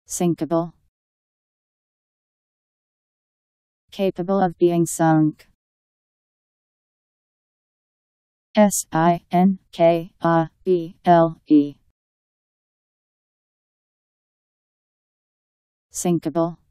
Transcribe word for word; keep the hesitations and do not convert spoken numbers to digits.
Sinkable. Capable of being sunk. S I N K A B L E. Sinkable.